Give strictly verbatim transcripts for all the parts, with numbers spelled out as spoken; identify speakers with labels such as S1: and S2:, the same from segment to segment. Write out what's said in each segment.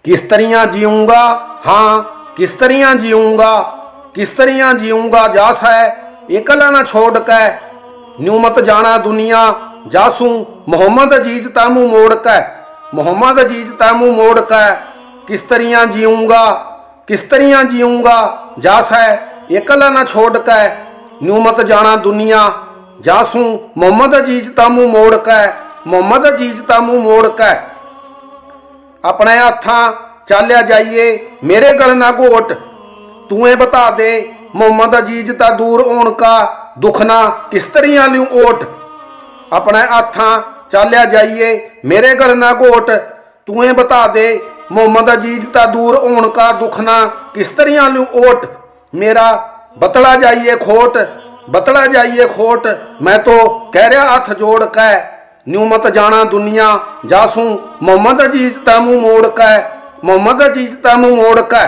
S1: किस तरियां जीऊँगा, हाँ किस तरियां जीऊँगा, किस तरियां जीऊँगा जास है एकला न छोड़ के, न्यू मत जाना दुनिया जासूं मोहम्मद अजीज तैमू मोड़ के, मोहम्मद अजीज तैमू मोड़ के। किस तरियां जीऊँगा, किस तरियां जीऊँगा जास है एकला न छोड़ के, न्यू मत जाना दुनिया जासूं मोहम्मद अजीज तैमू मोड़ के, मोहम्मद अजीज तैमू मोड़ के। अपने हत्थां चालिया जाइए मेरे गल ना घोट, तूएं बता दे मोहम्मद अजीज ता दूर होण का दुखना किस तरियां लूं ओट। अपने हत्थां चालिया जाइए मेरे गल ना घोट, तूएं बता दे मोहम्मद अजीज ता दूर होण का दुखना किस तरियां लूं ओट। मेरा बतला जाइए खोट, बतला जाइए खोट, मैं तो कह रहा हथ जोड़ के, न्यू मत जाना दुनिया जासूं मोहम्मद अजीज तैमू मोड़ के, मोहम्मद अजीज तैमू मोड़ के।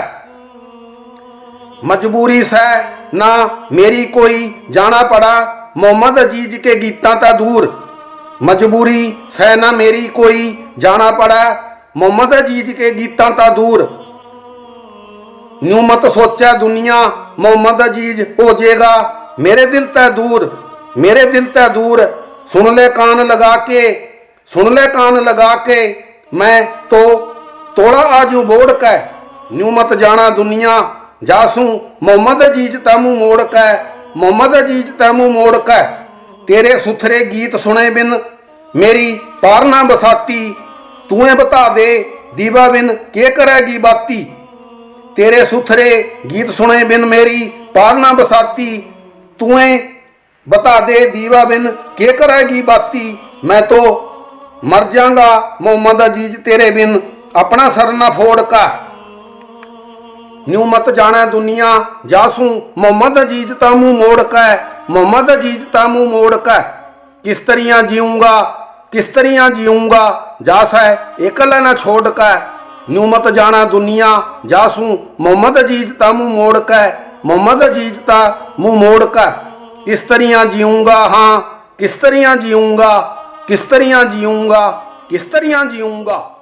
S1: मजबूरी से ना मेरी कोई जाना पड़ा मोहम्मद अजीज के गीतां ता दूर, मजबूरी से ना मेरी कोई जाना पड़ा मोहम्मद अजीज के गीतां ता दूर। न्यू मत सोचा दुनिया मोहम्मद अजीज हो जाएगा मेरे दिल तै दूर, मेरे दिल तै दूर। सुन ले कान लगा के, सुन ले कान लगा के, मैं तो तोड़ा आजू बोड़ के, न्यू मत जाना दुनिया जासूं मोहम्मद अजीज तैमू मोड़ के, मोहम्मद अजीज तैमू मोड़ के। तेरे सुथरे गीत सुने बिन मेरी पार ना बसाती, तूएं बता दे दीवा बिन के करेगी बाती। तेरे सुथरे गीत सुने बिन मेरी पार ना बसाती, तूएं बता दे दीवा बिन के करेगी बाती। मैं तो मर जाऊंगा मोहम्मद अजीज तेरे बिन अपना सर ना फोड़ का, न्यू मत जाना दुनिया जासूं मोहम्मद अजीज तैमू मोड़ के, मोहम्मद अजीज तैमू मोड़ के। किस तरियां जीऊँगा, किस तरियां जीऊँगा जास है एकला न छोड़ के, न्यू मत जाना दुनिया जासूं मोहम्मद अजीज तैमू मोड़ के, मोहम्मद अजीज तैमू मोड़ के। किस तरियां जीऊँगा, हाँ किस तरियां जीऊँगा, किस तरियां जीऊँगा, किस तरियां जीऊँगा।